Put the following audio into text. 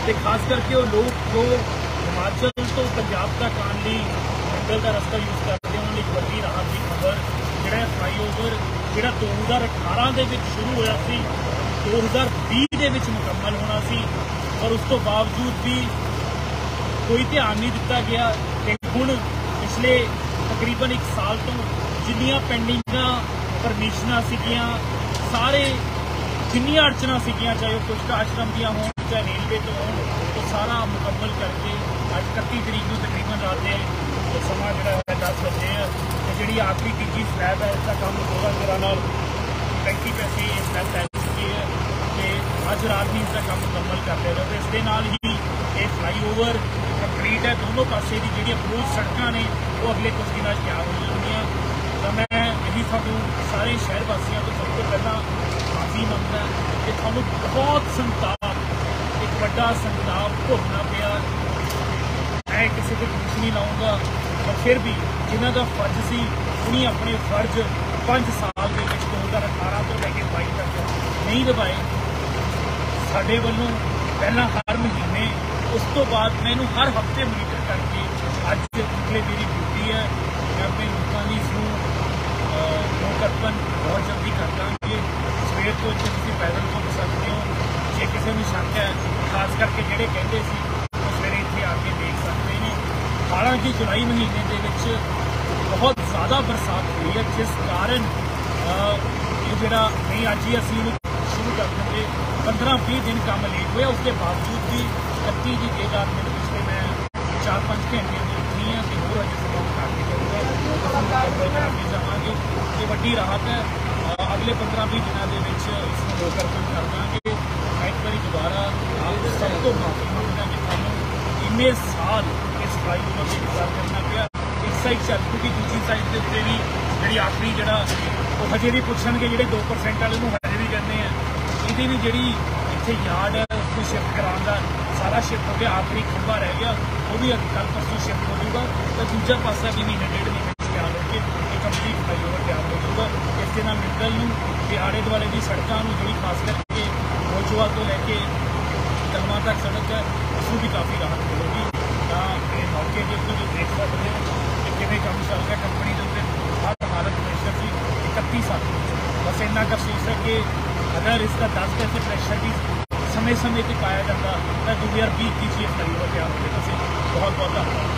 तो खास करके वो लोग जो हिमाचल तो पंजाब तक आने लिए जंगल का रस्ता यूज़ करते हैं उन्होंने एक वड्डी राहत की खबर जोड़ा फ्लाईओवर जोड़ा 2018 के शुरू होया सी 2020 के मुकम्मल होना सी और उस तो बावजूद भी कोई ध्यान नहीं दिता गया कि हुण पिछले तकरीबन 1 साल तो जिन्नियां पेंडिंग परमिशनां सीगियां सारे जिन्नियां अड़चनां सीगियां चाहे वो कुछ आश्रम दियां होण चाहे रेलवे तो हो तो सारा मुकम्मल करके अज 31 तरीक को तकरीबन रात के समा जो 10 बजे है तो जी आखिरी तीजी स्लैब है इसका काम 35 पैसे स्लैब लै चुकी है तो अज रात ही इसका काम मुकम्मल कर लिया जाए। इस दे नाल ही ये फ्लाईओवर कंप्लीट है दोनों पासे की जी अप्रोच सड़कों ने वो अगले कुछ दिनों तैयार हो जाएंगे। तो मैं यही थानू सारे शहर वासियों को सब तो पहला माफी मंगदा कि थानू बहुत संताप एक बड़ा संताप भोगना पिया। मैं किसी को दोष नहीं लाऊंगा पर फिर भी जिन्हों का फर्ज सी उन्हें अपने फर्ज 5 साल के 2018 तो लैके 22 तक नहीं निभाए। साडे वालों पहला हर महीने उस तो बाद मैं इनू हर हफ्ते मॉनीटर करके अज पिछले मेरी ड्यूटी है मैं अपने लोगों की इसनू लोकर्पण बहुत जल्दी कर देंगे। सवेर को इतने तुम पैदल घूम सकते हो जे किसी को शक है खास करके जोड़े कहते सी वो सवेरे इतने आके देख सकते हैं। हालांकि जुलाई महीने के बहुत ज़्यादा बरसात हुई है जिस कारण ये जोड़ा नहीं अज ही असी शुरू कर देंगे 15-20 दिन काम लेट हुआ उसके बावजूद भी 31 की देर मेरे पिछले मैं 4-5 घंटे उठी हैं कि होर अज समा करके जावांगे। ये वड्डी राहत है अगले 15-20 दिनों के इसमें लोकर्पण कर देंगे। मैं एक बार दोबारा आप सब तो माफी मंगदा कि थानू इन्ने साल इस फ्लाईओवर से इंतजार करना पिया। एक साइड चल चुकी दूसरी साइड के उत्ते भी जी आखिरी जरा वो हजे भी पूछणगे जो 2% वाले हजे भी कहते हैं ये भी जी इतने यार्ड है उसको शिफ्ट कराने का सारा शिफ्ट हो गया। आखिरी खंभा रह गया वो भी कल परसों शिफ्ट हो जाएगा तो दूजा पासा भी महीने 1.5 महीने तैयार होकर एक कंप्लीट फ्लाईओवर तैयार हो जाएगा। इसके नाल मित्तल के आड़े दुआले की सड़कों जी खास करके मोचुआ तो लैके कलमा तक सड़क है उसमें भी काफ़ी राहत मिलेगी। तो ये मौके के उत्ते जो देख सकते हैं कि किमें काम चल रहा कंपनी के उत्ते हर हालत प्रेशर की 31 साल बस इन्ना का सोच है कि अगर इसका 10% प्रेशर भी समय समय पर पाया जाता तो 2020 की फ्लाईओवर तैयार होते। बहुत बहुत धन्यवाद।